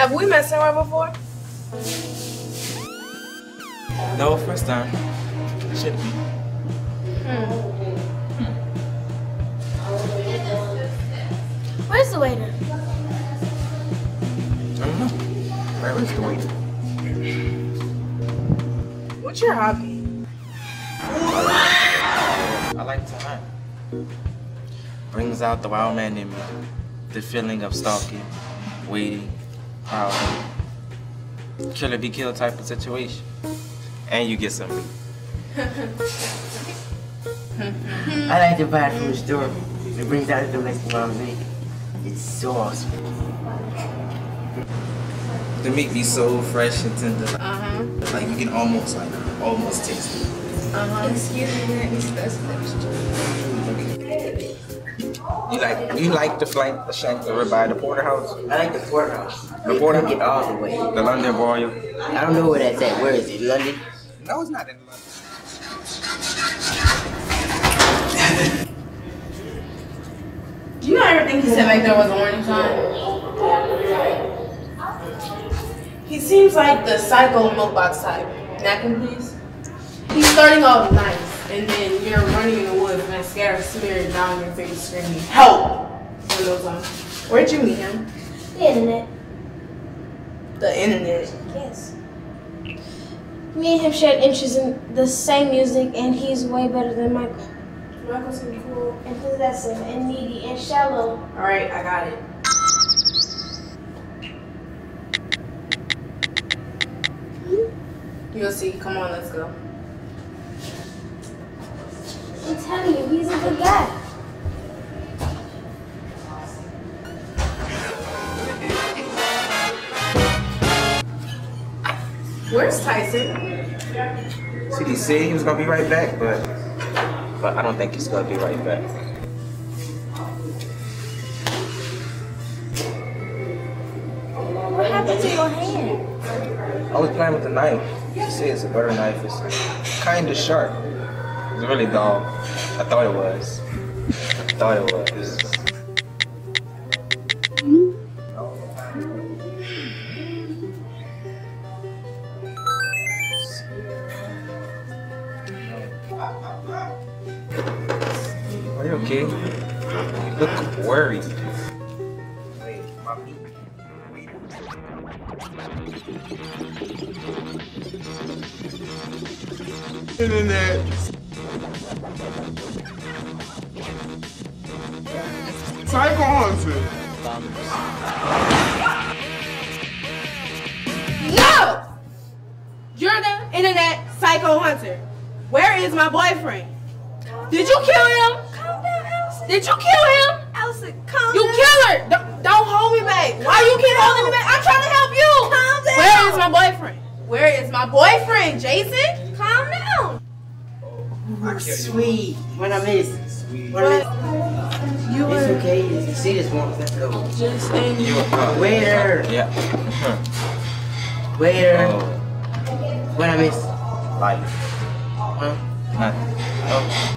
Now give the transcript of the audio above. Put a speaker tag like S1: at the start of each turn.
S1: Have we met somewhere before?
S2: No, first time. Should be.
S3: Where's the waiter?
S2: I don't know. Where is the waiter?
S1: What's your hobby?
S2: I like to hunt. Brings out the wild man in me. The feeling of stalking, waiting, prowling. Killer be killed type of situation. And you get some meat.
S4: I like to buy it from the store. It brings out the domestic wild meat. It's so awesome.
S2: The meat be so fresh and tender.
S1: Uh-huh.
S2: Like you can almost taste it.
S1: Uh-huh.
S3: Excuse me, let me specify.
S2: You like the flank, the shank, the ribeye, the porterhouse?
S4: I like the porterhouse.
S2: The porter?
S4: Cook it all the way.
S2: The London broil?
S4: I don't know where that's at. Where is it? London?
S2: No, it's not in London.
S1: Do you know everything he said back there was a warning sign? He seems like the psycho milkbox type. Napkin, please. He's starting off nice, and then you're running in the woods and mascara smeared down your face screaming, "Help!" Where'd you meet him?
S3: The internet.
S1: The internet.
S3: Yes. Me and him shared interests in the same music, and he's way better than Michael. Michael's so cool and possessive and needy and shallow.
S1: Alright, I got it. You'll see. Come on, let's go.
S3: I'm telling you, he's a good guy.
S1: Where's Tyson?
S2: See, he said he was gonna be right back, but I don't think he's gonna be right back.
S3: What happened to your hand?
S2: I was playing with the knife. She said it's a butter knife. It's kind of sharp. It's really dull. I thought it was. Are you okay? You look worried. Wait, mommy.
S5: Internet. Psycho Hunter.
S1: No! You're the internet psycho hunter. Where is my boyfriend? Did you kill him?
S3: Calm down, Allison.
S1: Did you kill him?
S3: Allison, calm
S1: You
S3: down.
S1: killer! Don't hold me back. Why you keep holding me back? I'm trying to help you.
S3: Calm down.
S1: Where is my boyfriend? Where is my boyfriend, Jason?
S3: Calm down.
S4: Sweet. What I missed? What I missed? It's okay. See this one. Let's go.
S1: Jason.
S4: Waiter.
S2: Yeah.
S4: Waiter.
S2: Oh,
S4: What I missed?
S2: life.
S4: Huh?
S2: Nothing. Oh.